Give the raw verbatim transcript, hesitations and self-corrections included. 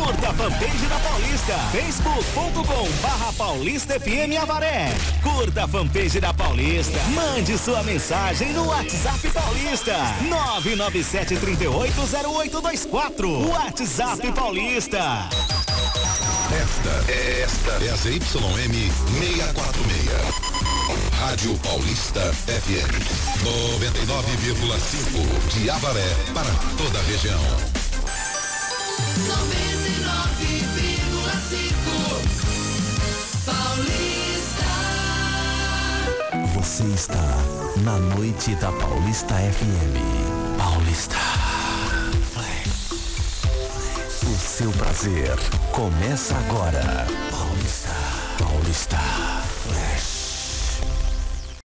Curta a fanpage da Paulista, facebook ponto com barra Paulista F M Avaré. Curta a fanpage da Paulista. Mande sua mensagem no WhatsApp Paulista, nove nove sete três oito zero oito dois quatro. WhatsApp Paulista. Esta é esta é a Z Y M seiscentos e quarenta e seis. Rádio Paulista F M noventa e nove vírgula cinco de Avaré para toda a região. noventa e nove vírgula cinco Paulista. Você está na noite da Paulista F M. Paulista. O seu prazer começa agora. Paulista. Paulista.